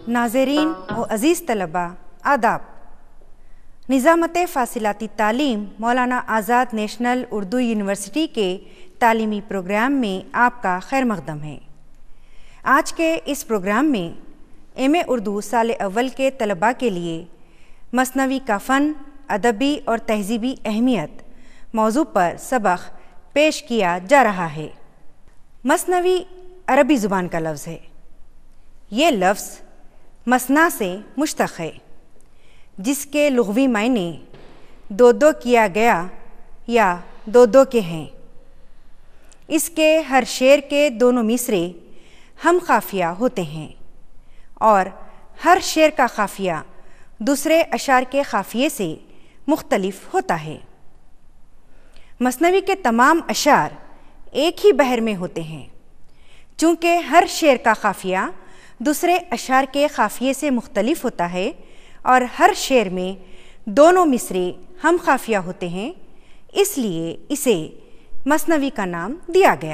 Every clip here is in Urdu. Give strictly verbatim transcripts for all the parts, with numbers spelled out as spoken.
ناظرین و عزیز طلباء آداب، نظامت فاصلاتی تعلیم مولانا آزاد نیشنل اردو یونیورسٹی کے تعلیمی پروگرام میں آپ کا خیر مقدم ہے۔ آج کے اس پروگرام میں ایم اے اردو سال اول کے طلباء کے لیے مثنوی کا فن، ادبی اور تہذیبی اہمیت موضوع پر سبق پیش کیا جا رہا ہے۔ مثنوی عربی زبان کا لفظ ہے۔ یہ لفظ مثنا سے مشتق ہے، جس کے لغوی معنی دو دو کیا گیا یا دو دو کے ہیں۔ اس کے ہر شعر کے دونوں مصرے ہم قافیہ ہوتے ہیں اور ہر شعر کا قافیہ دوسرے اشعار کے قافیے سے مختلف ہوتا ہے۔ مثنوی کے تمام اشعار ایک ہی بحر میں ہوتے ہیں۔ چونکہ ہر شعر کا قافیہ دوسرے اشعار کے قافیے سے مختلف ہوتا ہے اور ہر شعر میں دونوں مصرے ہم قافیہ ہوتے ہیں، اس لیے اسے مثنوی کا نام دیا گیا۔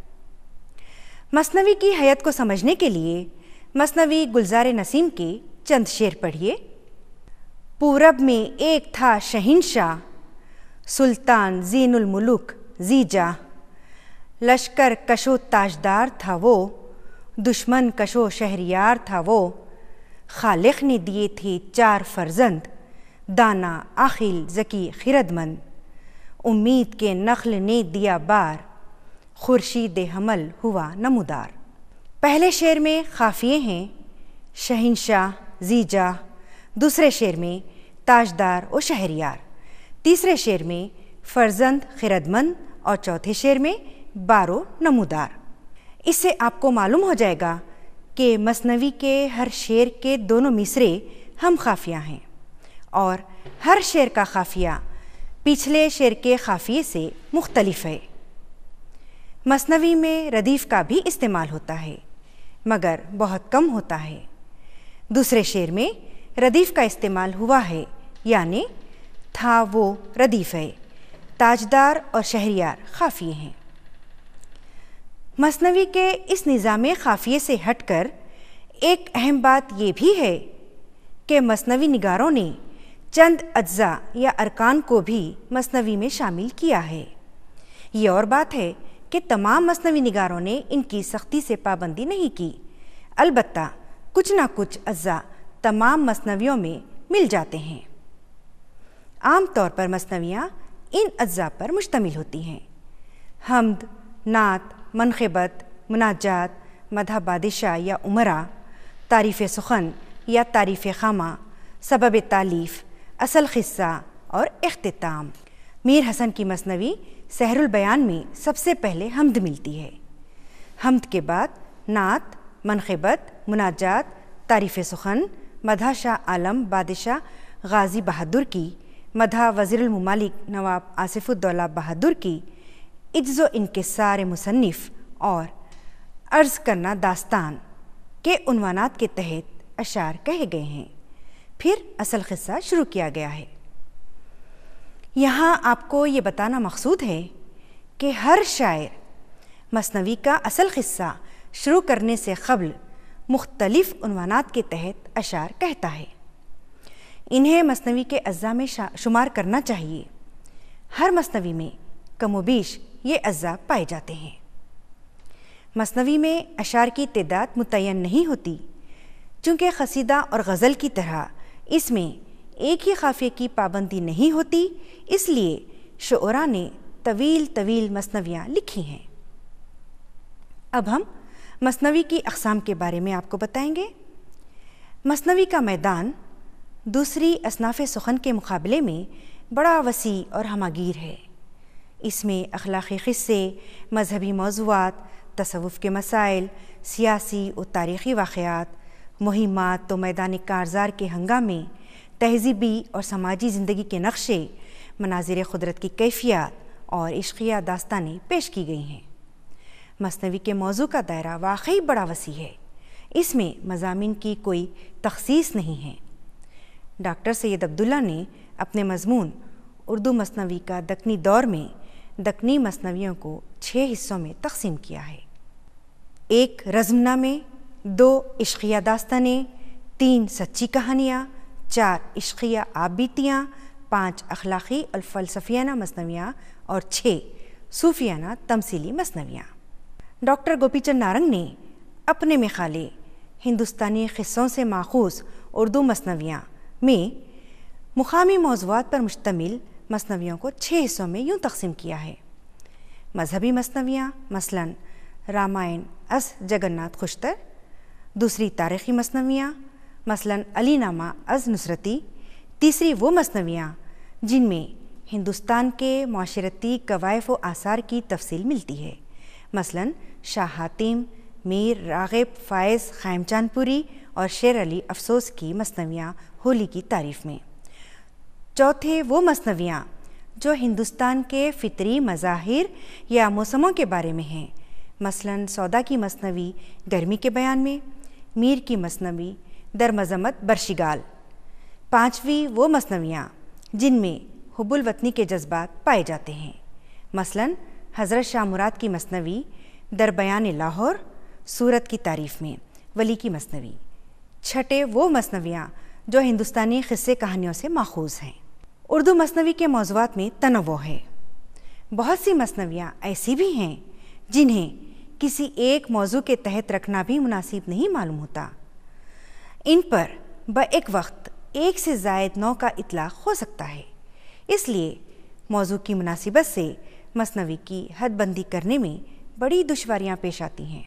مثنوی کی حیت کو سمجھنے کے لیے مثنوی گلزار نسیم کے چند شعر پڑھیے۔ پورب میں ایک تھا شہنشاہ، سلطان زین الملوک ذی جاہ، لشکر کشو تاجدار تھا وہ، دشمن کشو شہریار تھا وہ، خالق نے دیے تھے چار فرزند، دانا عاقل ذکی خردمند، امید کے نخل نے دیا بار، خورشید حمل ہوا نمودار۔ پہلے شعر میں قافیے ہیں شہنشاہ، ذی جاہ، دوسرے شعر میں تاجدار و شہریار، تیسرے شعر میں فرزند خردمند اور چوتھے شعر میں بار و نمودار۔ اس سے آپ کو معلوم ہو جائے گا کہ مثنوی کے ہر شعر کے دونوں مصرے ہم قافیہ ہیں اور ہر شعر کا قافیہ پچھلے شعر کے قافیے سے مختلف ہے۔ مثنوی میں ردیف کا بھی استعمال ہوتا ہے مگر بہت کم ہوتا ہے۔ دوسرے شعر میں ردیف کا استعمال ہوا ہے، یعنی تھا وہ ردیف ہے، تاجدار اور شہریار قافیے ہیں۔ مثنوی کے اس نظام قافیے سے ہٹ کر ایک اہم بات یہ بھی ہے کہ مثنوی نگاروں نے چند اجزاء یا ارکان کو بھی مثنوی میں شامل کیا ہے۔ یہ اور بات ہے کہ تمام مثنوی نگاروں نے ان کی سختی سے پابندی نہیں کی، البتہ کچھ نہ کچھ اجزاء تمام مثنویوں میں مل جاتے ہیں۔ عام طور پر مثنویاں ان اجزاء پر مشتمل ہوتی ہیں: حمد، نعت، منقبت، مناجات، مدح بادشاہ یا امراء، تعریف سخن یا تعریف خامہ، سبب تالیف، اصل قصہ اور اختتام۔ میر حسن کی مثنوی سحر البیان میں سب سے پہلے حمد ملتی ہے۔ حمد کے بعد نعت، منقبت، مناجات، تعریف سخن، مدح شاہ عالم بادشاہ غازی بہادر کی، مدح وزیر الممالک نواب آصف الدولہ بہادر کی، عجز و انکسار مصنف اور عرض کرنا داستان کے عنوانات کے تحت اشعار کہے گئے ہیں۔ پھر اصل قصہ شروع کیا گیا ہے۔ یہاں آپ کو یہ بتانا مقصود ہے کہ ہر شاعر مثنوی کا اصل قصہ شروع کرنے سے قبل مختلف عنوانات کے تحت اشعار کہتا ہے۔ انہیں مثنوی کے اجزاء میں شمار کرنا چاہیے۔ ہر مثنوی میں کم و بیش یہ اجزاء پائے جاتے ہیں۔ مثنوی میں اشعار کی تعداد متعین نہیں ہوتی، چونکہ قصیدہ اور غزل کی طرح اس میں ایک ہی قافیے کی پابندی نہیں ہوتی، اس لیے شعراء نے طویل طویل مثنویاں لکھی ہیں۔ اب ہم مثنوی کی اقسام کے بارے میں آپ کو بتائیں گے۔ مثنوی کا میدان دوسری اصناف سخن کے مقابلے میں بڑا وسیع اور ہمہ گیر ہے۔ اس میں اخلاقی قصے، مذہبی موضوعات، تصوف کے مسائل، سیاسی و تاریخی واقعات، مہمات و میدان کارزار کے ہنگامے، تہذیبی اور سماجی زندگی کے نقشے، مناظر قدرت کی کیفیات اور عشقیہ داستانیں پیش کی گئی ہیں۔ مثنوی کے موضوع کا دائرہ واقعی بڑا وسیع ہے۔ اس میں مضامین کی کوئی تخصیص نہیں ہے۔ ڈاکٹر سید عبداللہ نے اپنے مضمون اردو مثنوی کا دکنی دور میں دکنی مثنویوں کو چھ حصوں میں تقسیم کیا ہے۔ ایک رزم نامے، دو عشقیہ داستانیں، تین سچی کہانیاں، چار عشقیہ آپ بیتیاں، پانچ اخلاقی اور فلسفیانہ مثنویاں اور چھ صوفیانہ تمثیلی مثنویاں۔ ڈاکٹر گوپی چند نارنگ نے اپنے مقالے ہندوستانی قصوں سے ماخوذ اردو مثنویاں میں مقامی موضوعات پر مشتمل مثنویوں کو چھ حصوں میں یوں تقسیم کیا ہے: مذہبی مثنویاں مثلاً رامائن از جگناتھ خوشتر، دوسری تاریخی مثنویاں مثلاً علی نامہ از نصرتی، تیسری وہ مثنویاں جن میں ہندوستان کے معاشرتی کوائف و آثار کی تفصیل ملتی ہے، مثلاً شاہ حاتم، میر راغب فائز خیم چاند پوری اور شیر علی افسوس کی مثنویاں ہولی کی تعریف میں، چوتھے وہ مثنویاں جو ہندوستان کے فطری مظاہر یا موسموں کے بارے میں ہیں، مثلاً سودا کی مثنوی گرمی کے بیان میں، میر کی مثنوی در مذمت برشگال، پانچویں وہ مثنویاں جن میں حب الوطنی کے جذبات پائے جاتے ہیں، مثلاً حضرت شاہ مراد کی مثنوی در بیان لاہور سورت کی تعریف میں، ولی کی مثنوی، چھٹے وہ مثنویاں جو ہندوستانی قصے کہانیوں سے ماخوذ ہیں۔ اردو مثنوی کے موضوعات میں تنوع ہے، بہت سی مثنویاں ایسی بھی ہیں جنہیں کسی ایک موضوع کے تحت رکھنا بھی مناسب نہیں معلوم ہوتا، ان پر بیک وقت ایک سے زائد نوع کا اطلاق ہو سکتا ہے، اس لیے موضوع کی مناسبت سے مثنوی کی حد بندی کرنے میں بڑی دشواریاں پیش آتی ہیں۔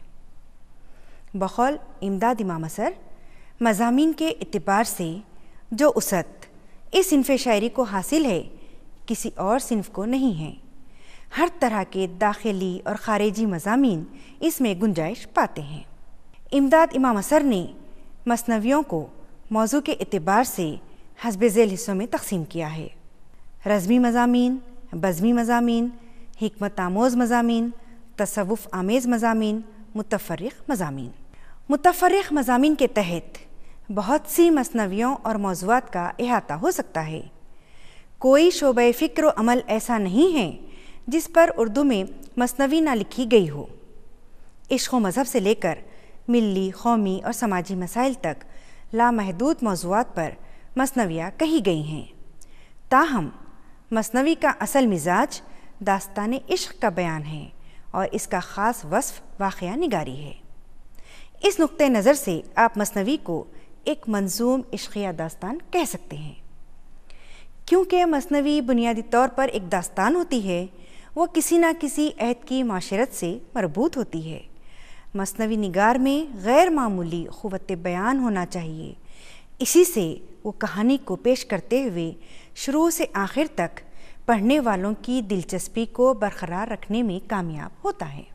بقول امداد امام اثر، مضامین کے اعتبار سے جو وسعت اس صنف شاعری کو حاصل ہے کسی اور صنف کو نہیں ہے، ہر طرح کے داخلی اور خارجی مضامین اس میں گنجائش پاتے ہیں۔ امداد امام اثر نے مثنویوں کو موضوع کے اعتبار سے حسب ذیل حصوں میں تقسیم کیا ہے: رزمی مضامین، بزمی مضامین، حکمت آموز مضامین، تصوف آمیز مضامین، متفرق مضامین۔ متفرق مضامین کے تحت بہت سی مثنویوں اور موضوعات کا احاطہ ہو سکتا ہے۔ کوئی شعبۂ فکر و عمل ایسا نہیں ہے جس پر اردو میں مثنوی نہ لکھی گئی ہو۔ عشق و مذہب سے لے کر ملی، قومی اور سماجی مسائل تک لامحدود موضوعات پر مثنویاں کہی گئی ہیں، تاہم مثنوی کا اصل مزاج داستان عشق کا بیان ہے اور اس کا خاص وصف واقعہ نگاری ہے۔ اس نقطۂ نظر سے آپ مثنوی کو ایک منظوم عشقیہ داستان کہہ سکتے ہیں۔ کیونکہ مثنوی بنیادی طور پر ایک داستان ہوتی ہے، وہ کسی نہ کسی عہد کی معاشرت سے مربوط ہوتی ہے۔ مثنوی نگار میں غیر معمولی قوت بیان ہونا چاہیے، اسی سے وہ کہانی کو پیش کرتے ہوئے شروع سے آخر تک پڑھنے والوں کی دلچسپی کو برقرار رکھنے میں کامیاب ہوتا ہے۔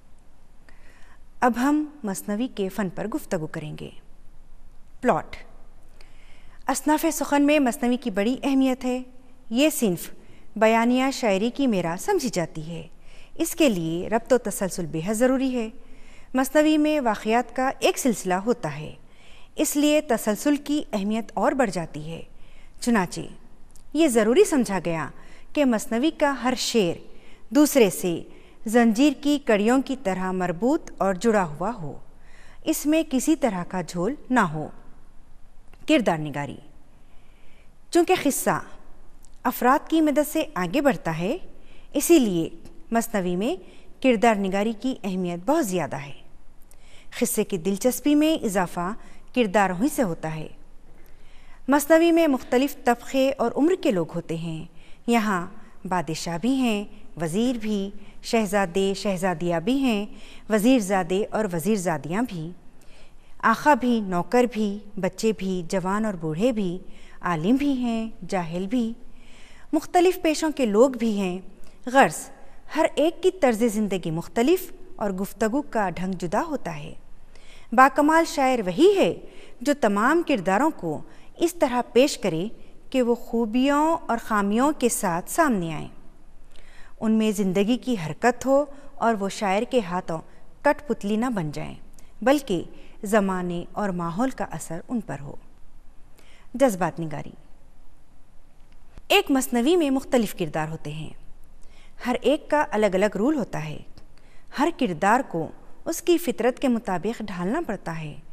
اب ہم مثنوی کے فن پر گفتگو کریں گے۔ پلاٹ۔ اصناف سخن میں مثنوی کی بڑی اہمیت ہے۔ یہ صنف بیانیہ شاعری کی معراج سمجھی جاتی ہے، اس کے لیے ربط و تسلسل بے حد ضروری ہے۔ مثنوی میں واقعات کا ایک سلسلہ ہوتا ہے، اس لیے تسلسل کی اہمیت اور بڑھ جاتی ہے۔ چنانچہ یہ ضروری سمجھا گیا کہ مثنوی کا ہر شعر دوسرے سے زنجیر کی کڑیوں کی طرح مربوط اور جڑا ہوا ہو، اس میں کسی طرح کا جھول نہ ہو۔ کردار نگاری۔ چونکہ قصہ افراد کی مدد سے آگے بڑھتا ہے، اسی لیے مثنوی میں کردار نگاری کی اہمیت بہت زیادہ ہے۔ قصے کی دلچسپی میں اضافہ کرداروں ہی سے ہوتا ہے۔ مثنوی میں مختلف طبقے اور عمر کے لوگ ہوتے ہیں، یہاں بادشاہ بھی ہیں، وزیر بھی، شہزادے شہزادیاں بھی ہیں، وزیر زادے اور وزیر زادیاں بھی، آقا بھی، نوکر بھی، بچے بھی، جوان اور بوڑھے بھی، عالم بھی ہیں، جاہل بھی، مختلف پیشوں کے لوگ بھی ہیں۔ غرض ہر ایک کی طرز زندگی مختلف اور گفتگو کا ڈھنگ جدا ہوتا ہے۔ باکمال شاعر وہی ہے جو تمام کرداروں کو اس طرح پیش کرے کہ وہ خوبیوں اور خامیوں کے ساتھ سامنے آئیں، ان میں زندگی کی حرکت ہو اور وہ شاعر کے ہاتھوں کٹ پتلی نہ بن جائیں، بلکہ زمانے اور ماحول کا اثر ان پر ہو۔ جذبات نگاری۔ ایک مثنوی میں مختلف کردار ہوتے ہیں، ہر ایک کا الگ الگ رول ہوتا ہے، ہر کردار کو اس کی فطرت کے مطابق ڈھالنا پڑتا ہے۔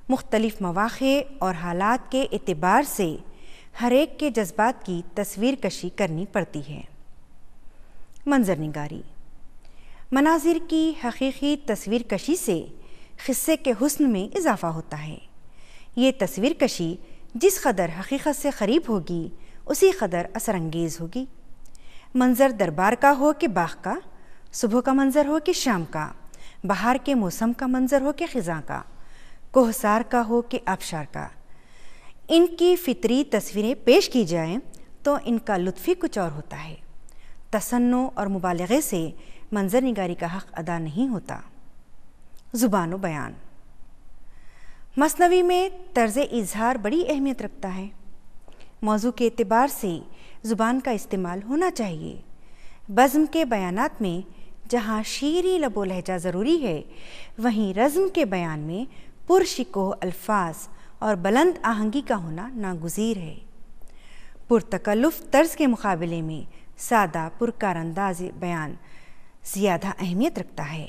مختلف مواقع اور حالات کے اعتبار سے ہر ایک کے جذبات کی تصویر کشی کرنی پڑتی ہے۔ منظر نگاری مناظر کی حقیقی تصویر کشی سے قصے کے حسن میں اضافہ ہوتا ہے۔ یہ تصویر کشی جس قدر حقیقت سے قریب ہوگی اسی قدر اثر انگیز ہوگی۔ منظر دربار کا ہو کہ باغ کا، صبح کا منظر ہو کہ شام کا، بہار کے موسم کا منظر ہو کہ خزاں کا، کوہسار کا ہو کہ آبشار کا، ان کی فطری تصویریں پیش کی جائیں تو ان کا لطف ہی کچھ اور ہوتا ہے۔ تصنع اور مبالغے سے منظر نگاری کا حق ادا نہیں ہوتا۔ زبان و بیان مثنوی میں طرز اظہار بڑی اہمیت رکھتا ہے۔ موضوع کے اعتبار سے زبان کا استعمال ہونا چاہیے۔ بزم کے بیانات میں جہاں شیریں لب و لہجہ ضروری ہے، وہیں رزم کے بیان میں پرشکوہ الفاظ اور بلند آہنگی کا ہونا ناگزیر ہے۔ پرتکلف طرز کے مقابلے میں سادہ پرکار انداز بیان زیادہ اہمیت رکھتا ہے۔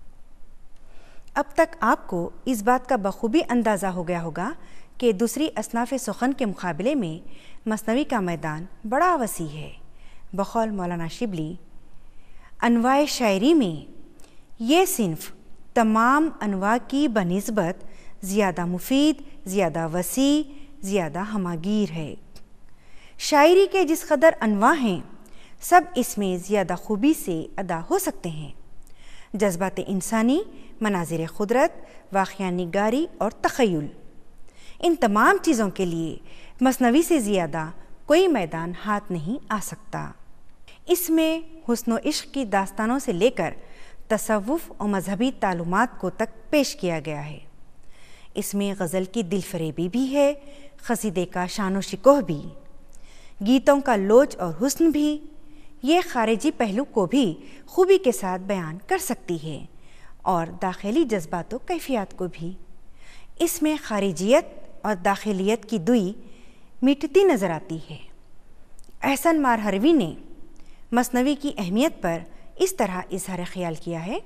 اب تک آپ کو اس بات کا بخوبی اندازہ ہو گیا ہوگا کہ دوسری اصناف سخن کے مقابلے میں مثنوی کا میدان بڑا وسیع ہے۔ بقول مولانا شبلی، انواع شاعری میں یہ صنف تمام انواع کی بنسبت زیادہ مفید، زیادہ وسیع، زیادہ ہماگیر ہے۔ شاعری کے جس قدر انواع ہیں سب اس میں زیادہ خوبی سے ادا ہو سکتے ہیں۔ جذبات انسانی، مناظر قدرت، واقعہ نگاری اور تخیل، ان تمام چیزوں کے لیے مثنوی سے زیادہ کوئی میدان ہاتھ نہیں آ سکتا۔ اس میں حسن و عشق کی داستانوں سے لے کر تصوف اور مذہبی تعلمات کو تک پیش کیا گیا ہے۔ اس میں غزل کی دل فریبی بھی ہے، قصیدے کا شان و شکوہ بھی، گیتوں کا لوچ اور حسن بھی۔ یہ خارجی پہلو کو بھی خوبی کے ساتھ بیان کر سکتی ہے اور داخلی جذبات و کیفیات کو بھی۔ اس میں خارجیت اور داخلیت کی دوئی مٹتی نظر آتی ہے۔ احسن مارہروی نے مثنوی کی اہمیت پر اس طرح اظہار خیال کیا ہے: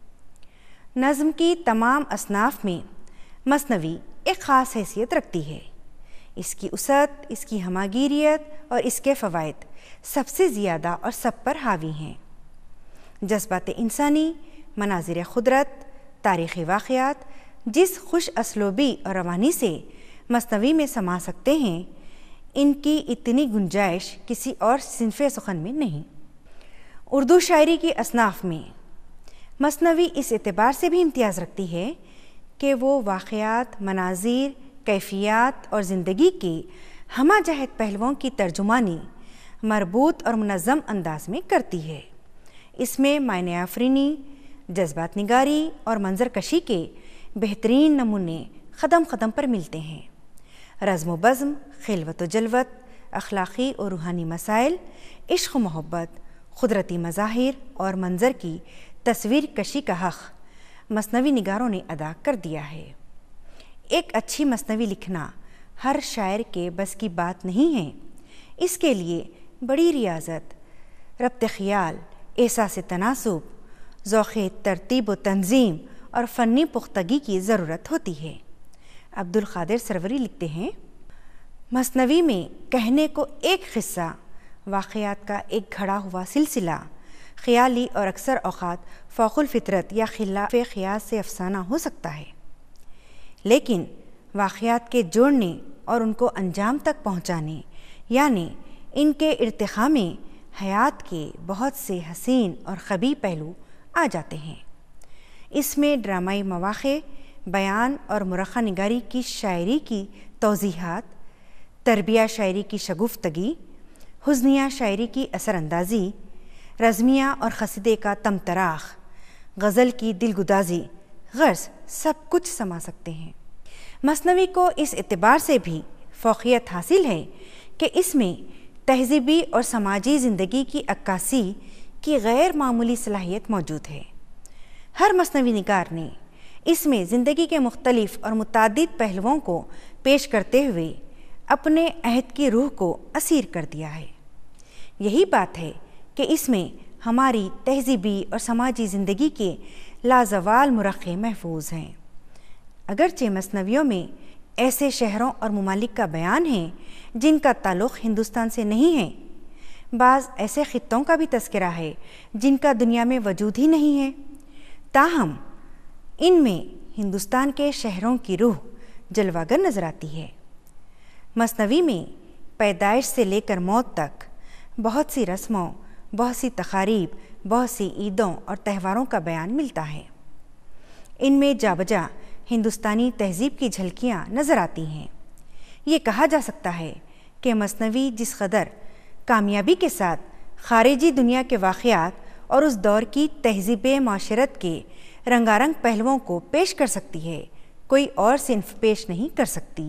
نظم کی تمام اصناف میں مثنوی ایک خاص حیثیت رکھتی ہے۔ اس کی وسعت، اس کی ہماگیریت اور اس کے فوائد سب سے زیادہ اور سب پر حاوی ہیں۔ جذبات انسانی، مناظر قدرت، تاریخی واقعات جس خوش اسلوبی اور روانی سے مثنوی میں سما سکتے ہیں، ان کی اتنی گنجائش کسی اور صنف سخن میں نہیں۔ اردو شاعری کی اصناف میں مثنوی اس اعتبار سے بھی امتیاز رکھتی ہے کہ وہ واقعات، مناظر، کیفیات اور زندگی کے ہمہ جہت پہلوؤں کی ترجمانی مربوط اور منظم انداز میں کرتی ہے۔ اس میں معنی آفرینی، جذبات نگاری اور منظر کشی کے بہترین نمونے قدم قدم پر ملتے ہیں۔ رزم و بزم، خلوت و جلوت، اخلاقی اور روحانی مسائل، عشق و محبت، قدرتی مظاہر اور منظر کی تصویر کشی کا حق مثنوی نگاروں نے ادا کر دیا ہے۔ ایک اچھی مثنوی لکھنا ہر شاعر کے بس کی بات نہیں ہے۔ اس کے لیے بڑی ریاضت، ربط خیال، احساس تناسب، ذوق ترتیب و تنظیم اور فنی پختگی کی ضرورت ہوتی ہے۔ عبدالقادر سروری لکھتے ہیں: مثنوی میں کہنے کو ایک قصہ، واقعات کا ایک گھڑا ہوا سلسلہ، خیالی اور اکثر اوقات فوق الفطرت یا خلاف قیاس سے افسانہ ہو سکتا ہے، لیکن واقعات کے جوڑنے اور ان کو انجام تک پہنچانے یعنی ان کے ارتقاء میں حیات کے بہت سے حسین اور قبیح پہلو آ جاتے ہیں۔ اس میں ڈرامائی مواقع، بیان اور مرخہ نگاری کی شاعری کی توضیحات، تربیہ شاعری کی شگفتگی، حزنیہ شاعری کی اثر اندازی، رزمیہ اور قصیدے کا تمطراق، غزل کی دلگدازی غرض سب کچھ سما سکتے ہیں۔ مثنوی کو اس اعتبار سے بھی فوقیت حاصل ہے کہ اس میں تہذیبی اور سماجی زندگی کی عکاسی کی غیر معمولی صلاحیت موجود ہے۔ ہر مثنوی نگار نے اس میں زندگی کے مختلف اور متعدد پہلوؤں کو پیش کرتے ہوئے اپنے عہد کی روح کو اسیر کر دیا ہے۔ یہی بات ہے کہ اس میں ہماری تہذیبی اور سماجی زندگی کے لازوال مرقع محفوظ ہیں۔ اگرچہ مثنویوں میں ایسے شہروں اور ممالک کا بیان ہے جن کا تعلق ہندوستان سے نہیں ہے، بعض ایسے خطوں کا بھی تذکرہ ہے جن کا دنیا میں وجود ہی نہیں ہے، تاہم ان میں ہندوستان کے شہروں کی روح جلواگر نظر آتی ہے۔ مثنوی میں پیدائش سے لے کر موت تک بہت سی رسموں، بہت سی تقاریب، بہت سی عیدوں اور تہواروں کا بیان ملتا ہے۔ ان میں جا بجا ہندوستانی تہذیب کی جھلکیاں نظر آتی ہیں۔ یہ کہا جا سکتا ہے کہ مثنوی جس قدر کامیابی کے ساتھ خارجی دنیا کے واقعات اور اس دور کی تہذیب معاشرت کے رنگارنگ پہلوؤں کو پیش کر سکتی ہے، کوئی اور صنف پیش نہیں کر سکتی۔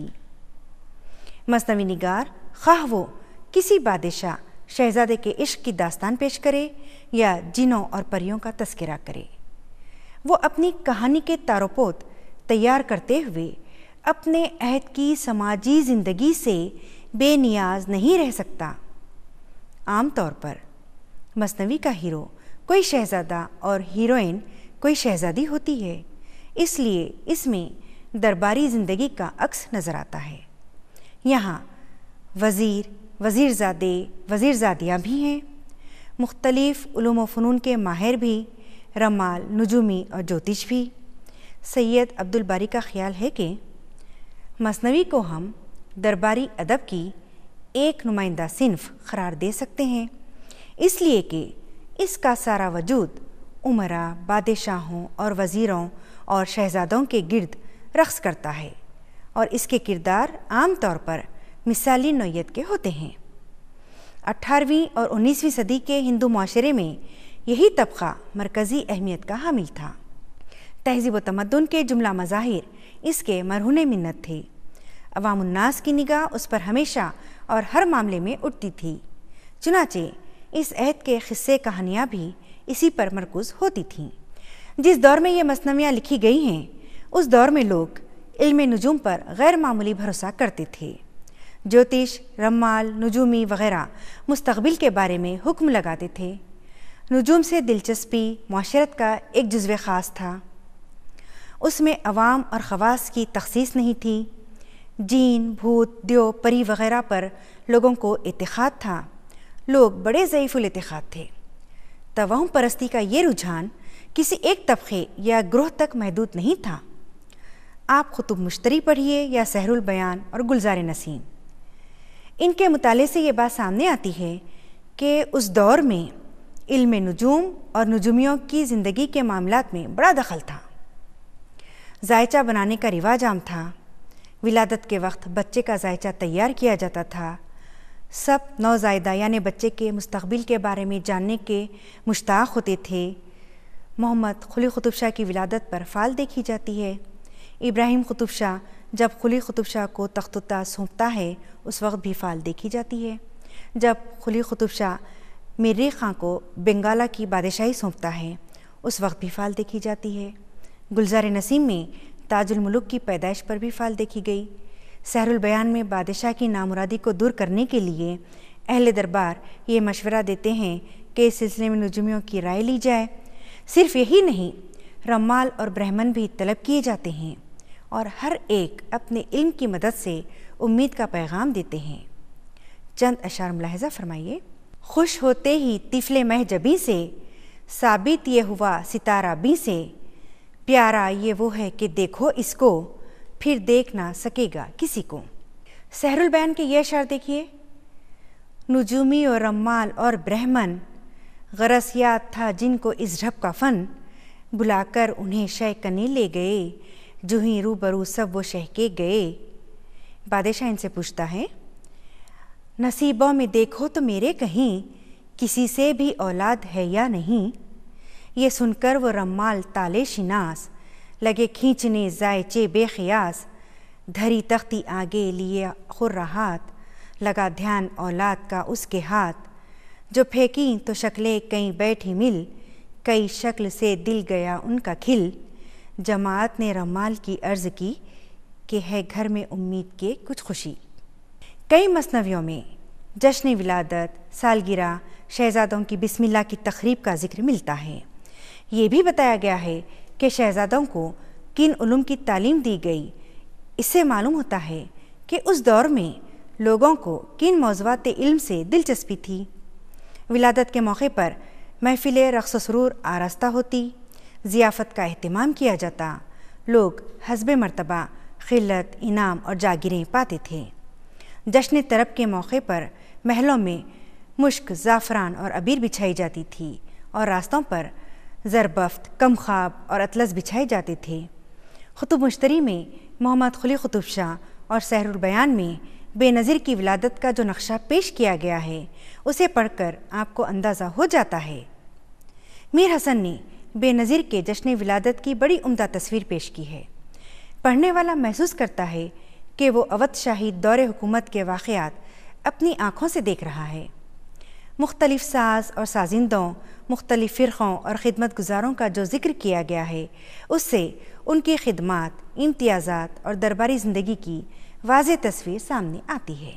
مثنوی نگار خواہ وہ کسی بادشاہ شہزادے کے عشق کی داستان پیش کرے یا جنوں اور پریوں کا تذکرہ کرے، وہ اپنی کہانی کے تاروپوت تیار کرتے ہوئے اپنے عہد کی سماجی زندگی سے بے نیاز نہیں رہ سکتا۔ عام طور پر مثنوی کا ہیرو کوئی شہزادہ اور ہیروئن کوئی شہزادی ہوتی ہے، اس لیے اس میں درباری زندگی کا عکس نظر آتا ہے۔ یہاں وزیر، وزیر زادے، وزیر زادیاں بھی ہیں، مختلف علوم و فنون کے ماہر بھی، رمال، نجومی اور جوتش بھی۔ سید عبد الباری کا خیال ہے کہ مثنوی کو ہم درباری ادب کی ایک نمائندہ صنف قرار دے سکتے ہیں، اس لیے کہ اس کا سارا وجود امراء، بادشاہوں اور وزیروں اور شہزادوں کے گرد رقص کرتا ہے، اور اس کے کردار عام طور پر مثالی نوعیت کے ہوتے ہیں۔ اٹھارہویں اور انیسویں صدی کے ہندو معاشرے میں یہی طبقہ مرکزی اہمیت کا حامل تھا۔ تہذیب و تمدن کے جملہ مظاہر اس کے مرہون منت تھے۔ عوام الناس کی نگاہ اس پر ہمیشہ اور ہر معاملے میں اٹھتی تھی، چنانچہ اس عہد کے قصے کہانیاں بھی اسی پر مرکوز ہوتی تھیں۔ جس دور میں یہ مثنویاں لکھی گئی ہیں، اس دور میں لوگ علم نجوم پر غیر معمولی بھروسہ کرتے تھے۔ جوتش، رمال، نجومی وغیرہ مستقبل کے بارے میں حکم لگاتے تھے۔ نجوم سے دلچسپی معاشرت کا ایک جزو خاص تھا، اس میں عوام اور خواص کی تخصیص نہیں تھی۔ جین، بھوت، دیو، پری وغیرہ پر لوگوں کو اعتقاد تھا، لوگ بڑے ضعیف الاعتقاد تھے۔ توہم پرستی کا یہ رجحان کسی ایک طبقے یا گروہ تک محدود نہیں تھا۔ آپ قطب مشتری پڑھیے یا سحر البیان اور گلزار نسیم، ان کے مطالعے سے یہ بات سامنے آتی ہے کہ اس دور میں علم نجوم اور نجومیوں کی زندگی کے معاملات میں بڑا دخل تھا۔ ذائچہ بنانے کا رواج عام تھا، ولادت کے وقت بچے کا ذائچہ تیار کیا جاتا تھا۔ سب نوزائیدہ یعنی بچے کے مستقبل کے بارے میں جاننے کے مشتاق ہوتے تھے۔ محمد قلی قطب شاہ کی ولادت پر فال دیکھی جاتی ہے۔ ابراہیم قطب شاہ جب قلی قطب شاہ کو تخت و تاج سونپتا ہے، اس وقت بھی فال دیکھی جاتی ہے۔ جب قلی قطب شاہ میرے خاں کو بنگالہ کی بادشاہی سونپتا ہے، اس وقت بھی فال دیکھی جاتی ہے۔ گلزار نسیم میں تاج الملک کی پیدائش پر بھی فال دیکھی گئی۔ سحر البیان میں بادشاہ کی نامرادی کو دور کرنے کے لیے اہل دربار یہ مشورہ دیتے ہیں کہ اس سلسلے میں نجومیوں کی رائے لی جائے۔ صرف یہی نہیں، رمال اور برہمن بھی طلب کیے جاتے ہیں، اور ہر ایک اپنے علم کی مدد سے امید کا پیغام دیتے ہیں۔ چند اشعار ملاحظہ فرمائیے۔ خوش ہوتے ہی طفل مہجبی سے، ثابت یہ ہوا ستارہ بی سے، پیارا یہ وہ ہے کہ دیکھو اس کو، پھر دیکھ نہ سکے گا کسی کو۔ سحر البیان کے یہ اشعار دیکھیے۔ نجومی اور رمال اور برہمن، غرض یاد تھا جن کو اس رب کا فن، بلا کر انہیں شہ کنے لے گئے، جو ہی روبرو سب وہ شہ کے گئے۔ بادشاہ ان سے پوچھتا ہے، نصیبوں میں دیکھو تو میرے کہیں، کسی سے بھی اولاد ہے یا نہیں؟ یہ سن کر وہ رمال تالے شناس، لگے کھینچنے زائچے بے قیاس، دھری تختی آگے لیے خرہ ہاتھ، لگا دھیان اولاد کا اس کے ہاتھ، جو پھینکیں تو شکلیں کئی بیٹھی مل، کئی شکل سے دل گیا ان کا کھل۔ جماعت نے رمال کی عرض کی کہ ہے گھر میں امید کے کچھ خوشی۔ کئی مثنویوں میں جشن ولادت، سالگرہ، شہزادوں کی بسم اللہ کی تقریب کا ذکر ملتا ہے۔ یہ بھی بتایا گیا ہے کہ شہزادوں کو کن علوم کی تعلیم دی گئی، اس سے معلوم ہوتا ہے کہ اس دور میں لوگوں کو کن موضوعات علم سے دلچسپی تھی۔ ولادت کے موقع پر محفل رقص و سرور آراستہ ہوتی، ضیافت کا اہتمام کیا جاتا، لوگ حسب مرتبہ خلت، انعام اور جاگیریں پاتے تھے۔ جشن طرب کے موقع پر محلوں میں مشک، زعفران اور عبیر بچھائی جاتی تھی اور راستوں پر زربفت، کم خواب اور اطلس بچھائے جاتے تھے۔ خطب مشتری میں محمد قلی قطب شاہ اور سحر البیان میں بے نظیر کی ولادت کا جو نقشہ پیش کیا گیا ہے اسے پڑھ کر آپ کو اندازہ ہو جاتا ہے۔ میر حسن نے بے نظیر کے جشن ولادت کی بڑی عمدہ تصویر پیش کی ہے۔ پڑھنے والا محسوس کرتا ہے کہ وہ اودھ شاہی دور حکومت کے واقعات اپنی آنکھوں سے دیکھ رہا ہے۔ مختلف ساز اور سازندوں، مختلف فرقوں اور خدمت گزاروں کا جو ذکر کیا گیا ہے اس سے ان کی خدمات، امتیازات اور درباری زندگی کی واضح تصویر سامنے آتی ہے۔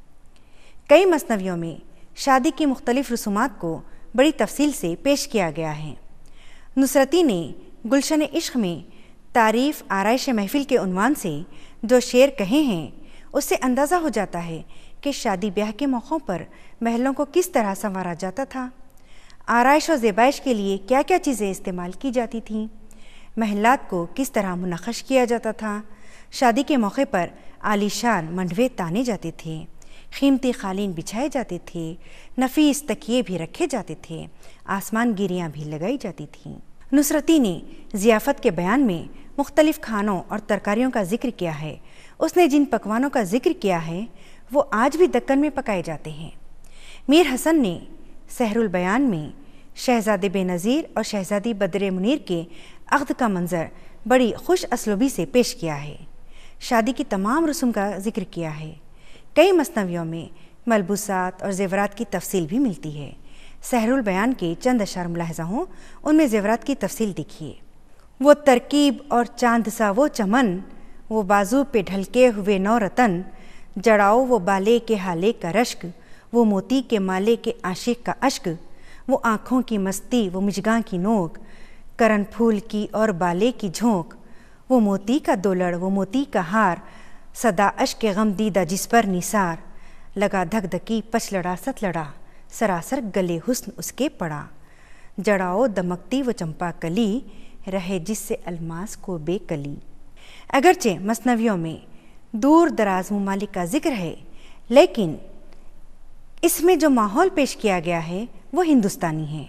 کئی مثنویوں میں شادی کی مختلف رسومات کو بڑی تفصیل سے پیش کیا گیا ہے۔ نصرتی نے گلشن عشق میں تعریف آرائش محفل کے عنوان سے جو شعر کہے ہیں اس سے اندازہ ہو جاتا ہے کہ شادی بیاہ کے موقعوں پر محلوں کو کس طرح سنوارا جاتا تھا، آرائش و زیبائش کے لیے کیا کیا چیزیں استعمال کی جاتی تھیں، محلات کو کس طرح منعقش کیا جاتا تھا۔ شادی کے موقع پر عالی شان منڈوے تانے جاتے تھے، قیمتی قالین بچھائے جاتے تھے، نفیس تکیے بھی رکھے جاتے تھے، آسمان گیریاں بھی لگائی جاتی تھیں۔ نصرتی نے ضیافت کے بیان میں مختلف کھانوں اور ترکاریوں کا ذکر کیا ہے۔ اس نے جن پکوانوں کا ذکر کیا ہے وہ آج بھی دکن میں پکائے جاتے ہیں۔ میر حسن نے سحر البیان میں شہزادے بے نظیر اور شہزادی بدر منیر کے عقد کا منظر بڑی خوش اسلوبی سے پیش کیا ہے۔ شادی کی تمام رسوم کا ذکر کیا ہے۔ کئی مثنویوں میں ملبوسات اور زیورات کی تفصیل بھی ملتی ہے۔ سحر البیان کے چند اشعار ملاحظہ ہوں، ان میں زیورات کی تفصیل دیکھیے۔ وہ ترکیب اور چاند سا وہ چمن، وہ بازو پہ ڈھلکے ہوئے نو رتن، جڑاؤ وہ بالے کے حالے کا رشک، وہ موتی کے مالے کے عاشق کا اشک، وہ آنکھوں کی مستی وہ مجگاں کی نوک، کرن پھول کی اور بالے کی جھونک، وہ موتی کا دولڑ وہ موتی کا ہار، صدا اشک غم دیدہ جس پر نثار، لگا دھک دھکی پچ لڑا ست لڑا، سراسر گلے حسن اس کے پڑا، جڑاؤ دمکتی وہ چمپا کلی، رہے جس سے الماس کو بے کلی۔ اگرچہ مثنویوں میں دور دراز ممالک کا ذکر ہے لیکن اس میں جو ماحول پیش کیا گیا ہے وہ ہندوستانی ہے۔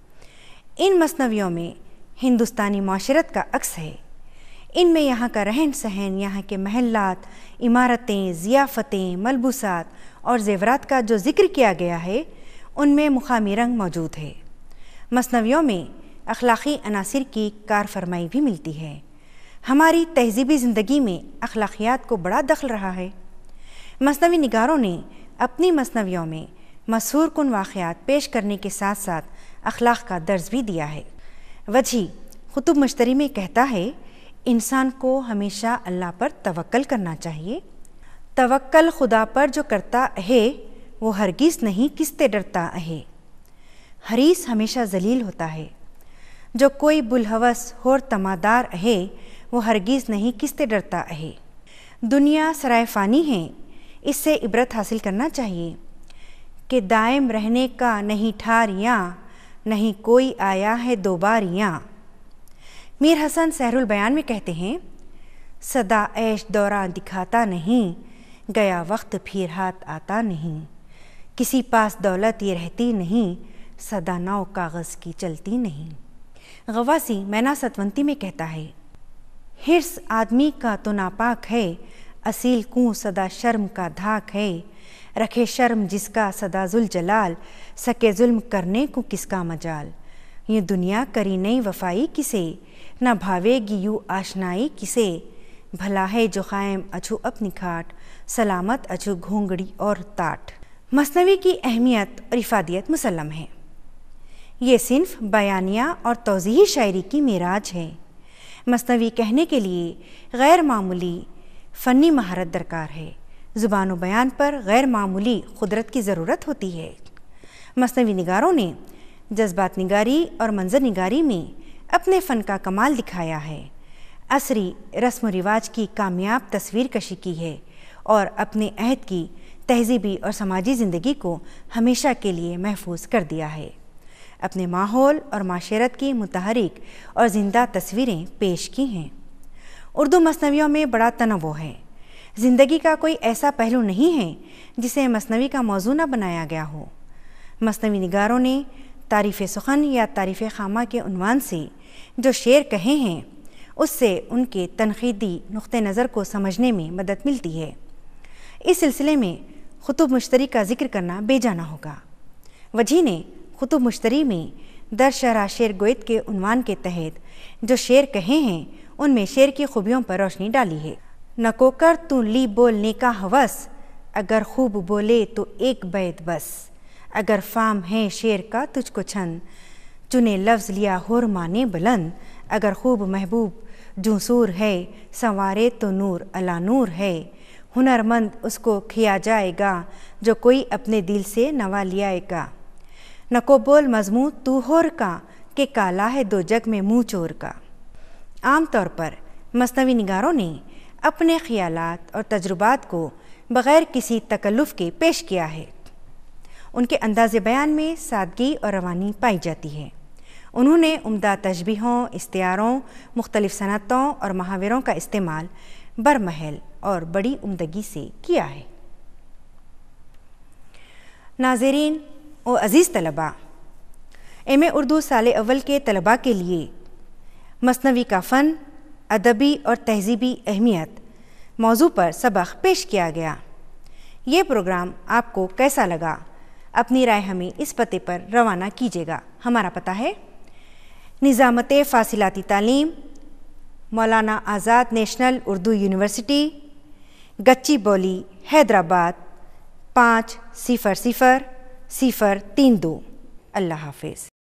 ان مثنویوں میں ہندوستانی معاشرت کا عکس ہے۔ ان میں یہاں کا رہن سہن، یہاں کے محلات، عمارتیں، ضیافتیں، ملبوسات اور زیورات کا جو ذکر کیا گیا ہے ان میں مقامی رنگ موجود ہے۔ مثنویوں میں اخلاقی عناصر کی کار فرمائی بھی ملتی ہے۔ ہماری تہذیبی زندگی میں اخلاقیات کو بڑا دخل رہا ہے۔ مثنوی نگاروں نے اپنی مثنویوں میں مسحور کن واقعات پیش کرنے کے ساتھ ساتھ اخلاق کا درس بھی دیا ہے۔ وجہی قطب مشتری میں کہتا ہے، انسان کو ہمیشہ اللہ پر توکل کرنا چاہیے۔ توکل خدا پر جو کرتا ہے وہ ہرگز نہیں کستے ڈرتا ہے۔ حریص ہمیشہ ذلیل ہوتا ہے۔ جو کوئی بلحوث ہور تمادار ہے وہ ہرگز نہیں کستے ڈرتا ہے۔ دنیا سرائے فانی ہے، اس سے عبرت حاصل کرنا چاہیے کہ دائم رہنے کا نہیں ٹھاریاں، نہیں کوئی آیا ہے دوباریاں۔ میر حسن سحر البیان میں کہتے ہیں، صدا عیش دورہ دکھاتا نہیں، گیا وقت پھر ہاتھ آتا نہیں، کسی پاس دولت یہ رہتی نہیں، صدا نو کاغذ کی چلتی نہیں۔ غواسی مینا ستونتی میں کہتا ہے، حرص آدمی کا تو ناپاک ہے، اصیل کو صدا شرم کا دھاک ہے، رکھے شرم جس کا صدا ذوالجلال، سکے ظلم کرنے کو کس کا مجال، یہ دنیا کری نہیں وفائی کسے، نہ بھاوے گی یوں آشنائی کسے، بھلا ہے جو قائم اچھو اپنی کھاٹ، سلامت اچھو گھونگڑی اور تاٹ۔ مثنوی کی اہمیت اور افادیت مسلم ہے۔ یہ صنف بیانیہ اور توضیحی شاعری کی معراج ہے۔ مثنوی کہنے کے لیے غیر معمولی فنی مہارت درکار ہے۔ زبان و بیان پر غیر معمولی قدرت کی ضرورت ہوتی ہے۔ مثنوی نگاروں نے جذبات نگاری اور منظر نگاری میں اپنے فن کا کمال دکھایا ہے۔ عصری رسم و رواج کی کامیاب تصویر کشی کی ہے اور اپنے عہد کی تہذیبی اور سماجی زندگی کو ہمیشہ کے لیے محفوظ کر دیا ہے۔ اپنے ماحول اور معاشرت کی متحرک اور زندہ تصویریں پیش کی ہیں۔ اردو مثنویوں میں بڑا تنوع ہے۔ زندگی کا کوئی ایسا پہلو نہیں ہے جسے مثنوی کا موضوع نہ بنایا گیا ہو۔ مثنوی نگاروں نے تعریف سخن یا تعریف خامہ کے عنوان سے جو شعر کہے ہیں اس سے ان کے تنقیدی نقطہ نظر کو سمجھنے میں مدد ملتی ہے۔ اس سلسلے میں خطب مشتری کا ذکر کرنا بے جانا ہوگا۔ وجی نے خطب مشتری میں در شرح شعر گویت کے عنوان کے تحت جو شعر کہے ہیں ان میں شعر کی خوبیوں پر روشنی ڈالی ہے۔ نہ کو کر تو لی بولنے کا ہوس، اگر خوب بولے تو ایک بیت بس، اگر فام ہے شعر کا تجھ کو چھند، چنے لفظ لیا ہور مانے بلند، اگر خوب محبوب جونسور ہے، سنوارے تو نور علا نور ہے، ہنر مند اس کو کھیا جائے گا جو کوئی اپنے دل سے نوا لیائے گا، نہ کو بول مضمون تو ہور کا کہ کالا ہے دو جگ میں منہ چور کا۔ عام طور پر مثنوی نگاروں نے اپنے خیالات اور تجربات کو بغیر کسی تکلف کے پیش کیا ہے۔ ان کے انداز بیان میں سادگی اور روانی پائی جاتی ہے۔ انہوں نے عمدہ تشبیہوں، استعاروں، مختلف صنعتوں اور محاوروں کا استعمال برمحل اور بڑی عمدگی سے کیا ہے۔ ناظرین و عزیز طلباء، ایم اے اردو سال اول کے طلباء کے لیے مثنوی کا فن، ادبی اور تہذیبی اہمیت موضوع پر سبق پیش کیا گیا۔ یہ پروگرام آپ کو کیسا لگا؟ اپنی رائے ہمیں اس پتے پر روانہ کیجیے گا۔ ہمارا پتہ ہے نظامت فاصلاتی تعلیم، Maulana Azad national Urdu university, Gachibowli, Hyderabad, پانچ صفر صفر صفر تین دو۔ اللہ حافظ۔